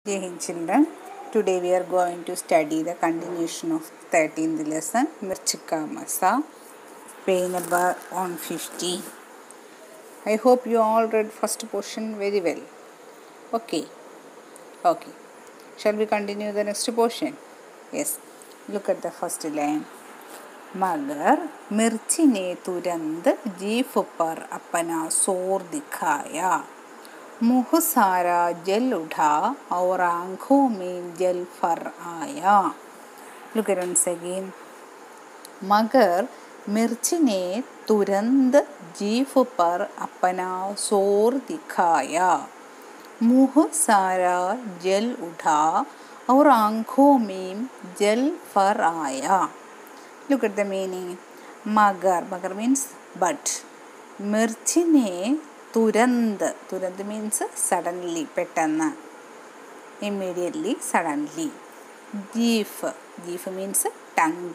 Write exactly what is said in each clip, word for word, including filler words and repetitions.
Dear children, today we are going to study the continuation of thirteenth lesson, Mirchika Masa, page number one fifty. I hope you all read first portion very well. Okay, okay. Shall we continue the next portion? Yes. Look at the first line. मगर मिर्ची ने तुरंत जीभ पर अपना जोर दिखाया, मुँह सारा जल उठा और आँखों में जल फर आया. Look at once again. मगर मिर्ची ने तुरंत जीभ पर अपना जोर दिखाया, मुँह सारा जल उठा और आँखों में जल फर आया. Look at the meaning. Magar. Magar means but. Mirchi ne turand. Turand means suddenly. Pettanna. Immediately. Suddenly. Jeef. Jeef means tongue.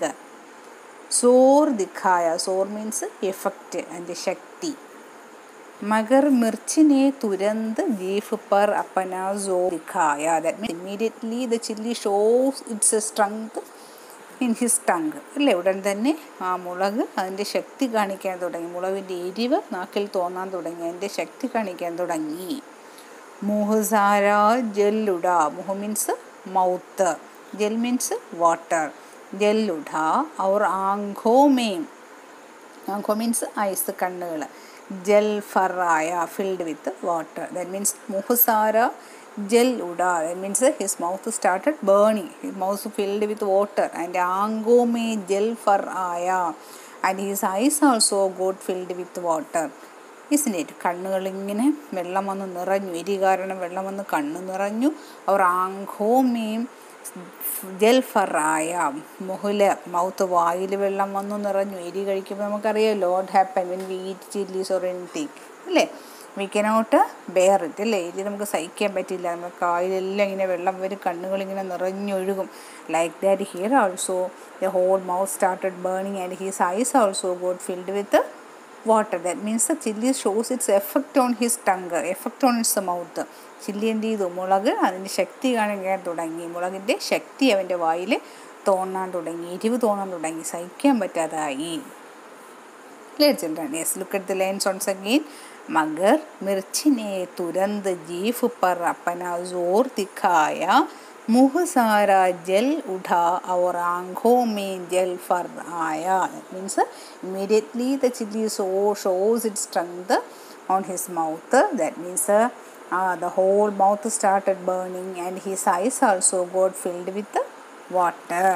Zor dikhaya. Zor means effect and shakti. Magar mirchi ne turand jeef par apana zor dikhaya. That means immediately the chilli shows its strength in his tongue. അല്ലേ, ഉടൻ തന്നെ ആ മുളക് അതിൻ്റെ ശക്തി കാണിക്കാൻ തുടങ്ങി. മുളകിൻ്റെ എരിവ് നാക്കിൽ തോന്നാൻ തുടങ്ങി, അതിൻ്റെ ശക്തി കാണിക്കാൻ തുടങ്ങി. മുഹസാര ജല്ലുട. മുഹ മീൻസ് മൗത്ത്, ജൽ മീൻസ് വാട്ടർ. ജല്ലുട അവർ ആംഖോമേം. ആംഖോ മീൻസ് ഐസ്, കണ്ണുകൾ. ജൽ ഫറായ filled with water. That means മുഹസാര Jal uda, that means his mouth started burning, his mouth filled with water, and aango mein jal far aaya, and his eyes also got filled with water. Isn't it? കണ്ണുകൾ ഇങ്ങനെ വെള്ളം വന്ന് നിറഞ്ഞു, എരി കാരണം വെള്ളം വന്ന് കണ്ണ് നിറഞ്ഞു. അവർ ആംഖോ മീം ജൽ ഫറായ, മുഹല് മൗത്ത് വായിൽ വെള്ളം വന്നു നിറഞ്ഞു. എരി കഴിക്കുമ്പോൾ നമുക്കറിയാമല്ലോ what happen when we eat chillies or anything, അല്ലേ? വി കനോട്ട് ബെയർ ഇറ്റ്, അല്ലേ? ഇത് നമുക്ക് സഹിക്കാൻ പറ്റില്ല. നമുക്ക് കായലെല്ലാം ഇങ്ങനെ വെള്ളം വരും, കണ്ണുകളിങ്ങനെ നിറഞ്ഞൊഴുകും. Like that here also the whole mouth started burning and his eyes also got filled with water. That means chilli shows its effect on his tongue, effect on its mouth. Chilli എന്ത് ചെയ്തു? മുളക് അതിൻ്റെ ശക്തി കാണിക്കാൻ തുടങ്ങി. മുളകിൻ്റെ ശക്തി അവൻ്റെ വായിൽ തോന്നാൻ തുടങ്ങി, എരിവ് തോന്നാൻ തുടങ്ങി, സഹിക്കാൻ പറ്റാതായി. Let's children, yes, look at the lines once again. मगर मिर्ची ने तुरंत जीभ पर अपना जोर दिखाया, मुँह सारा जल उठा और आँखों में जल फर आया. That means immediately the chilli so shows its strength on his mouth. That means uh, uh, the whole mouth started burning and his eyes also got filled with water.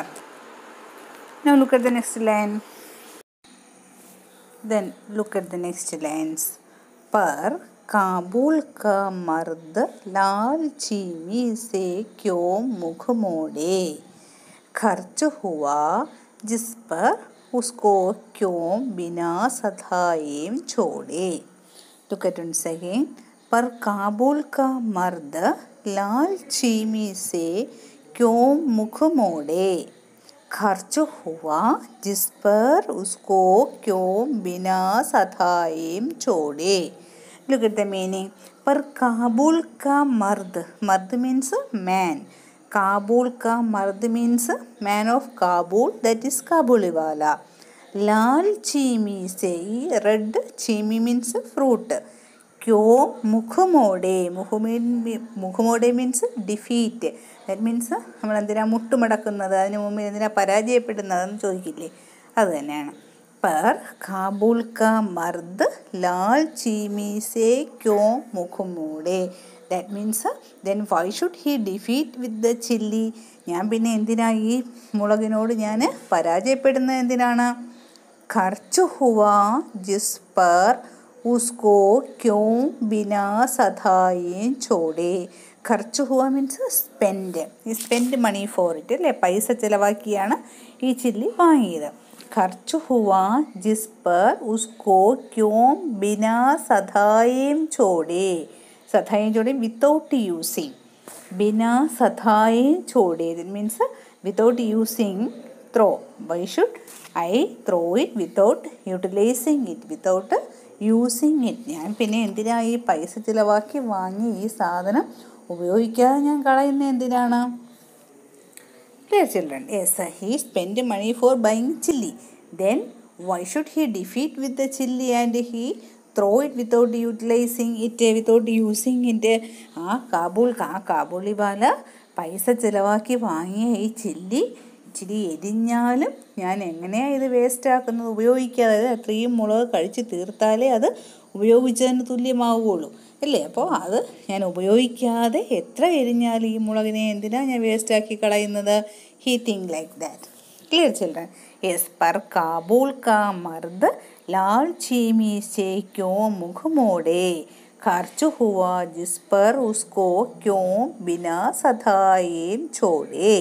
Now look at the next line. Then look at the next lines. पर काबुल का मर्द लाल चीनी से क्यों मुख मोड़े, खर्च हुआ जिस पर उसको क्यों बिना सधाए छोड़े. Look at once again. पर काबुल का मर्द लाल चीनी से क्यों मुख मोड़े, खर्च हुआ जिस पर उसको क्यों बिना सधाए छोड़े. Look at the meaning. पर काबुल का मर्द, मर्द means man. काबुल का मर्द means man of Kabul, that is Kabuliwala. लाल चीमी से, red चीमी means fruit. क्यों मुख मोड़े, मुख മുഖ മോടെ മീൻസ് ഡിഫീറ്റ്. ദാറ്റ് മീൻസ് നമ്മൾ എന്തിനാ മുട്ടുമടക്കുന്നത്, അതിന് മുമ്പ് എന്തിനാ പരാജയപ്പെടുന്നതെന്ന് ചോദിക്കില്ലേ, അത് തന്നെയാണ്. पर काबुल का मर्द लाल चीमी से क्यों मुख मोड़े. That means then why should he defeat with the chilli. ഞാൻ പിന്നെ എന്തിനാ ഈ മുളകിനോട് ഞാൻ പരാജയപ്പെടുന്നത് എന്തിനാണ്? खर्च हुआ जिस पर उसको क्यों बिना सधाए छोड़े. ഖർച്ച് ഹുവ മീൻസ് സ്പെൻഡ്. ഈ സ്പെൻഡ് മണി ഫോർ ഇറ്റ്, അല്ലേ? പൈസ ചിലവാക്കിയാണ് ഈ ചില്ലി വാങ്ങിയത്. ഖർച്ച് ഹുവ ജിസ് പർ ഉസ്കോ ക്യോं ബിനാ സധായേം ചോടേ. സധായേം ചോടേ വിത്തൗട്ട് യൂസിങ്. ബിനാ സധായേം ചോടേ, that means without using throw. Why should I throw it without utilizing it, without using it. ഞാൻ പിന്നെ എന്തിനാ ഈ പൈസ ചിലവാക്കി വാങ്ങി ഈ സാധനം ഉപയോഗിക്കാതെ ഞാൻ കളയുന്നത് എന്തിനാണ്? Dear children, yes, he spent money for buying chilli. Then why should he defeat with the chilli and he throw it without utilizing it, without using it? ആ കാബൂൾ ആ കാബൂളി വാല പൈസ ചിലവാക്കി വാങ്ങിയ ഈ ചില്ലി ഇച്ചിരി എരിഞ്ഞാലും ഞാൻ എങ്ങനെയാണ് ഇത് വേസ്റ്റ് ആക്കുന്നത്? ഉപയോഗിക്കാതെ അത്രയും മുളക് കഴിച്ച് തീർത്താലേ അത് ഉപയോഗിച്ചതിന് തുല്യമാവുകയുള്ളൂ അല്ലേ? അപ്പോൾ അത് ഞാൻ ഉപയോഗിക്കാതെ എത്ര എരിഞ്ഞാലും ഈ മുളകിനെ എന്തിനാണ് ഞാൻ വേസ്റ്റാക്കി കളയുന്നത്? He think like that. Clear children? Yes. പർ കാബൂൾ കാ മർദ് ലാൽ ചീമി സേ ക്യോ മുഖ മോഡേ ഖർച്ച് ഹുവാ ജിസ് പർ ഉസ്കോ ക്യോ ബിനാ സദായേം ചോടേ.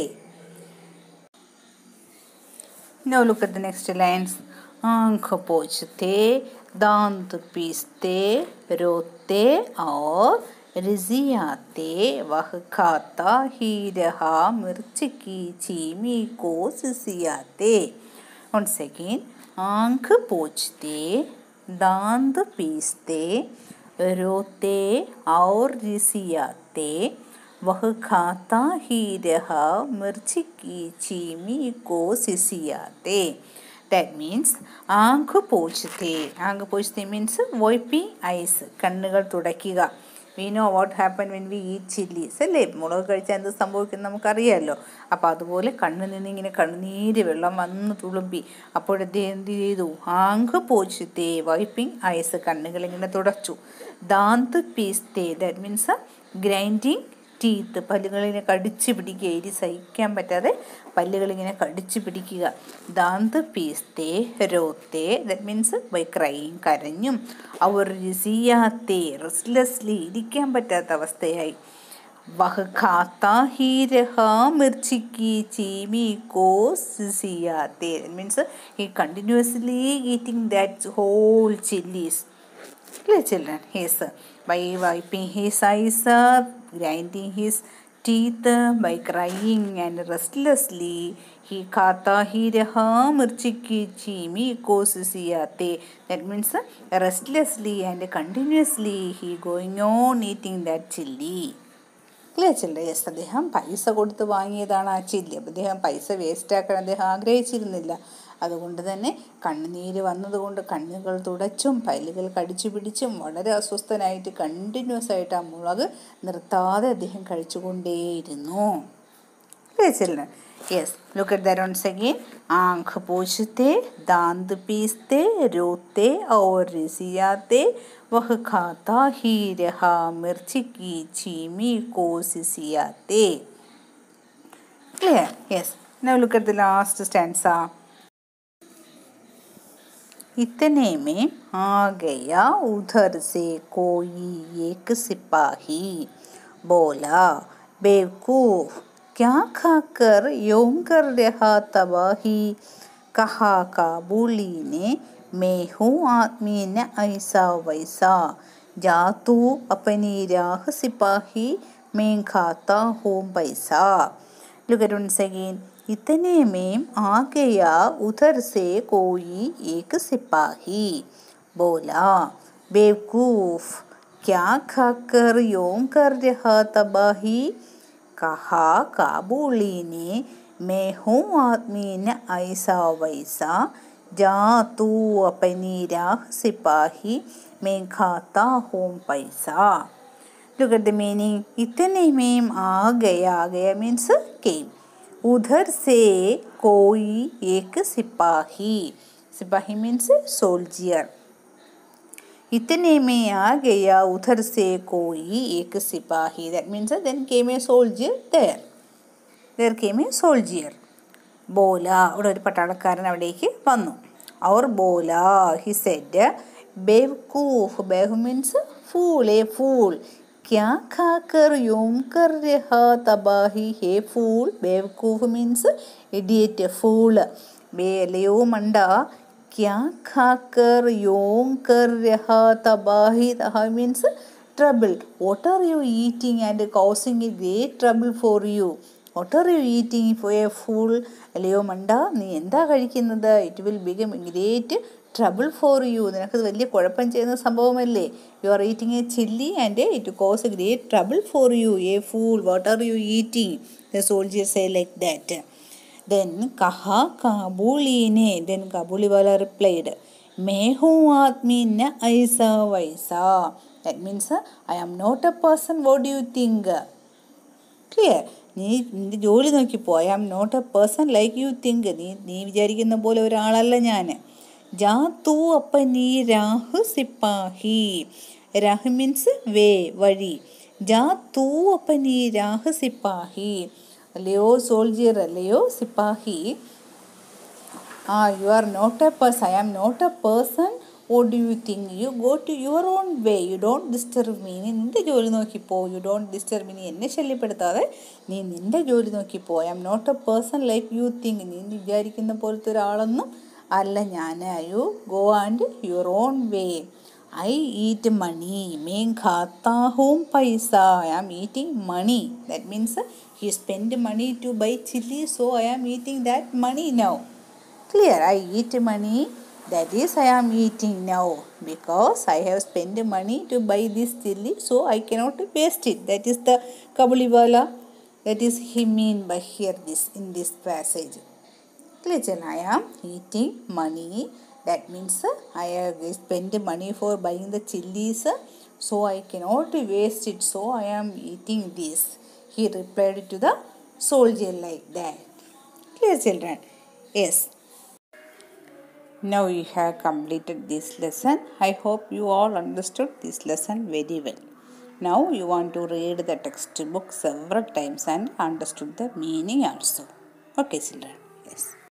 Now look at the next lines. आँख पोंछते, दांत पीसते, रोते और रिजियाते, वह खाता ही रहा मिर्च की चीमी को सिसियाते. Once again. आँख पोंछते, दांत पीसते, रोते और रिसियाते, वह खाता ही रहा मिर्च की चीमी को सिसियाते. That means Aankh പോച്ചത്തെ. Aankh പോച്ചത്തെ means wiping eyes, കണ്ണുകൾ തുടയ്ക്കുക. We know what happen when we eat chilies അല്ലേ? മുളക് കഴിച്ചാൽ എന്ത് സംഭവിക്കും നമുക്കറിയാമല്ലോ. അപ്പോൾ അതുപോലെ കണ്ണിൽ നിന്ന് ഇങ്ങനെ കണ്ണുനീര് വെള്ളം വന്ന് തുളുമ്പി. അപ്പോഴത്തെ എന്ത് ചെയ്തു? ആങ്ക് പോച്ചത്തെ, വൈപ്പിംഗ് ഐസ്, കണ്ണുകൾ ഇങ്ങനെ തുടച്ചു. ദാന്ത് പീസ്തേ, ദാറ്റ് മീൻസ് ഗ്രൈൻഡിങ് ടീത്ത്, പല്ലുകളിങ്ങനെ കടിച്ച് പിടിക്കുക, എരി സഹിക്കാൻ പറ്റാതെ പല്ലുകളിങ്ങനെ കടിച്ച് പിടിക്കുക. ദാന്ത് പീസ്തേ, രോത്തേ, ദാറ്റ് മീൻസ് ബൈ ക്രൈയിങ്, കരഞ്ഞും. അവർ റിസിയാത്തേ, റെസ്റ്റ്ലെസ്ലി, ഇരിക്കാൻ പറ്റാത്ത അവസ്ഥയായി. വഹ് ഖാത്താ ഹി രഹാ മിർച്ചിക്കി ചീമി കോ സിസിയാത്തേ, that means he continuously eating that whole chillies. Clear children? Yes. By wiping his eyes, grinding his teeth, by crying and restlessly, he khata hi raha mirchi ki chimi ko sisiyate. That means restlessly and continuously he going on eating that chilli. Clear children? Yes. അദ്ദേഹം പൈസ കൊടുത്ത് വാങ്ങിയതാണ് ആ chilli. അപ്പോൾ അദ്ദേഹം പൈസ waste ആക്കാൻ അദ്ദേഹം ആഗ്രഹിച്ചിരുന്നില്ല. അതുകൊണ്ട് തന്നെ കണ്ണുനീര് വന്നതുകൊണ്ട് കണ്ണുകൾ തുടച്ചും പല്ലുകൾ കടിച്ചു പിടിച്ചും വളരെ അസ്വസ്ഥനായിട്ട് കണ്ടിന്യൂസ് ആയിട്ട് ആ മുളക് നിർത്താതെ അദ്ദേഹം കഴിച്ചുകൊണ്ടേയിരുന്നു. Yes. Look at that once again. ആँख पोंछते, दांत पीसते, रोते और रिसियाते, वह खाता ही रहा मिर्च की चीमी को सिसियाते. Clear? Yes. Now look at the last stanza. इतने में आ गया उधर से कोई एक सिपाही, बोला बेवकूफ क्या खाकर यूं कर रहा तबाही. कहा काबुली ने मैं हूँ आदमी न ऐसा वैसा, जा तू अपनी राह सिपाही, मैं खाता हूँ पैसा. Look at once again. इतने में आ गया उधर से कोई एक सिपाही, बोला बेवकूफ क्या खाकर यूं कर रहा तबाही. कहा काबुली ने मैं हूँ आदमी न ऐसा वैसा, जा तू अपनी राह सिपाही, मैं खाता हूँ पैसा. Look at the meaning. इतने में आ गया, आ गया means came. उधर से कोई एक सिपाही, सिपाही मीन्स सोल्जियर. इतने में आ गया उधर से कोई एक सिपाही, that means then came a soldier there. There came a soldier. बोला, അവിടെ ഒരു പട്ടാളക്കാരൻ അവിടേക്ക് വന്നു. और बोला, he said, बेवकूफ, बेवकूफ means fool, a fool. क्या खाकर यूं कर रहा तबाही, हे फूल. बेवकूफ मीन्स इडियट, फूल. बेलयो मंडा, क्या खाकर यूं कर रहा तबाही, तबाही means trouble. What are you eating and causing a great trouble for you? What are you eating for a fool? അല്ലയോ മണ്ട, നീ എന്താ കഴിക്കുന്നത്? It will become a great trouble for you, നിനക്കത് വലിയ കുഴപ്പം ചെയ്യുന്ന സംഭവമല്ലേ. You are eating a chilli and it cause a great trouble for you. A fool, what are you eating? The soldier say like that. Then കഹ കാബൂളിനെ, then Kabuliwala replied, മേ ഹൂ ആദ്മി ന ഐസ വൈസ. That means I am not a person, what do you think? Clear? നീ നിൻ്റെ ജോലി നോക്കിപ്പോ. I am not a person like you think. നീ നീ വിചാരിക്കുന്ന പോലെ ഒരാളല്ല ഞാൻ. ജാ തൂ അപ്പനി രാഹ് സിപ്പാഹി. രാഹ് മീൻസ് വേ, വഴി. ജാ തൂ അപ്പനി രാഹ് സിപ്പാഹി. അല്ലയോ സോൾജിയർ, അല്ലയോ സിപ്പാഹി. Ah you are not a person, I am not a person, what do you think? You go to your own way, you don't disturb me. നീ നിൻ്റെ ജോലി നോക്കിപ്പോ. you don't disturb me. നീ എന്നെ ശല്യപ്പെടുത്താതെ നീ നിൻ്റെ ജോലി നോക്കിപ്പോ. I am not a person like you think. നീ വിചാരിക്കുന്ന പോലത്തെ ഒരാളൊന്നും അല്ല ഞാൻ. You go and your on way. I eat money, മേ ഖാത്താ ഹൂം പൈസ. I am eating money. That means he spend money to buy chilli, so I am eating that money now. Clear? I eat money, that is I am eating now because I have spent money to buy this chilli, so I cannot waste it. That is the Kabuliwala, that is he mean by here this in this passage. Clear? I am eating money, that means I have spent money for buying the chillis, so I cannot waste it, so I am eating this. He replied to the soldier like that. Clear, children? Yes. Now you have completed this lesson. I hope you all understood this lesson very well. Now you want to read the textbook several times and understood the meaning also. Okay, children. Yes.